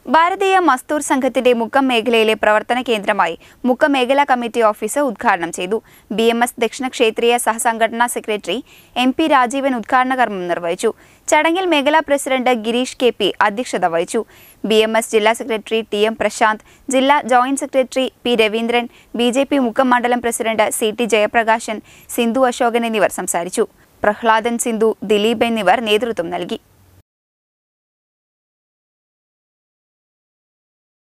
ഭാരതീയ മസ്ദൂർ സംഘത്തിന്റെ മുക്കം മേഖലയിലെ പ്രവർത്തന കേന്ദ്രമായി മുക്കം മേഖലാ കമ്മിറ്റി ഓഫീസ് ഉദ്ഘാടനം ചെയ്തു. BMS ദക്ഷിണ ക്ഷേത്രീയ സഹസംഘടനാ സെക്രട്ടറി MP രാജീവൻ ഉദ്ഘാടന കർമ്മം നിർവഹിച്ചു. ചടങ്ങിൽ മേഖലാ പ്രസിഡന്റ് ഗിരീഷ് KP അധ്യക്ഷത വഹിച്ചു. BMS ജില്ലാ സെക്രട്ടറി TM പ്രശാന്ത്, ജില്ലാ joint secretary P Raveendran, BJP Mukkam മണ്ഡലം പ്രസിഡന്റ് CT ജയപ്രകാശൻ, സിന്ധു അശോകൻ എന്നിവർ സംസാരിച്ചു. പ്രഹ്ലാദൻ, സിന്ധു, ദിലീപ് എന്നിവർ നേതൃത്വം നൽകി.